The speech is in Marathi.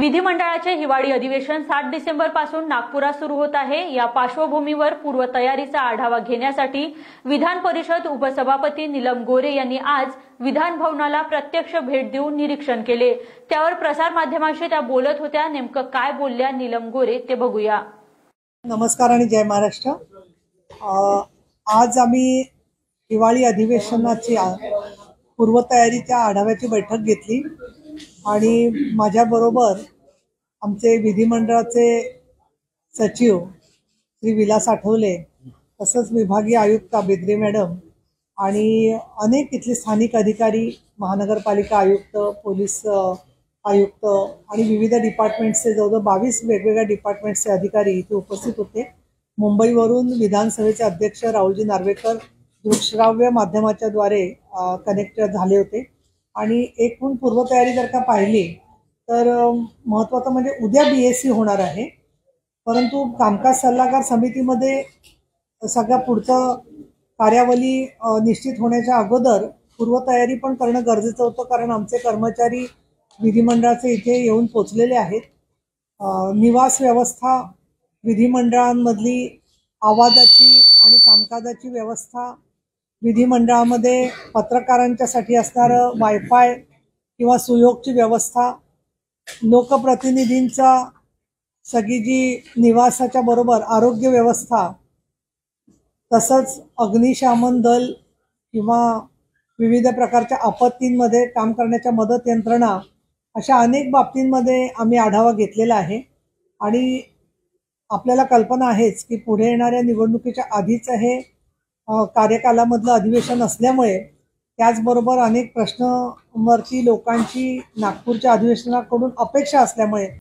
विधिमंडळाचे हिवाळी अधिवेशन 7 डिसेंबर पासून नागपुरात सुरू होत आहे। या पार्श्वभूमीवर पूर्वतयारीचा आढावा घेण्यासाठी विधान परिषद उपसभापती नीलम गोरे यांनी आज विधान भवनाला प्रत्यक्ष भेट देऊन निरीक्षण केले। त्यावर प्रसार माध्यमांशी त्या बोलत होत्या। नेमकं काय बोलल्या नीलम गोरे ते बघूया। नमस्कार आणि जय महाराष्ट्र। आज आम्ही हिवाळी अधिवेशनाची पूर्वतयारीच्या आढाव्याची बैठक घेतली आणि माझ्याबरोबर आमचे विधिमंडळाचे सचिव श्री विलास आठवले, तसंच विभागीय आयुक्त बेद्रे मॅडम आणि अनेक इथले स्थानिक अधिकारी, महानगरपालिका आयुक्त, पोलीस आयुक्त आणि विविध डिपार्टमेंट्सचे जवळजवळ 22 वेगवेगळ्या डिपार्टमेंट्सचे अधिकारी इथे उपस्थित होते। मुंबईवरून विधानसभेचे अध्यक्ष राहुलजी नार्वेकर दृकश्राव्य माध्यमाच्या द्वारे कनेक्ट झाले होते आणि एकूण पूर्वतयारी जर का पाहिली तर महत्त्वाचं म्हणजे उद्या BSc होणार आहे, परंतु कामकाज सल्लागार समितीमध्ये सगळ्या पुढचं कार्यावली निश्चित होण्याच्या अगोदर पूर्वतयारी पण करणं गरजेचं होतं, कारण आमचे कर्मचारी विधिमंडळाचे इथे येऊन पोचलेले आहेत। निवास व्यवस्था, विधिमंडळांमधली आवाजाची आणि कामकाजाची व्यवस्था, विधिमंडळामध्ये पत्रकारांच्यासाठी असणारं वायफाय किंवा सुयोगची व्यवस्था, लोकप्रतिनिधींचा सगळी जी निवासाच्या बरोबर आरोग्य व्यवस्था, तसंच अग्निशमन दल किंवा विविध प्रकारच्या आपत्तींमध्ये काम करण्याच्या मदत यंत्रणा, अशा अनेक बाबतींमध्ये आम्ही आढावा घेतलेला आहे। आणि आपल्याला कल्पना आहेच की पुढे येणाऱ्या निवडणुकीच्या आधीच हे कार्यकालामधलं अधिवेशन असल्यामुळे, त्याचबरोबर अनेक प्रश्नांवरती लोकांची नागपूरच्या अधिवेशनाकडून अपेक्षा असल्यामुळे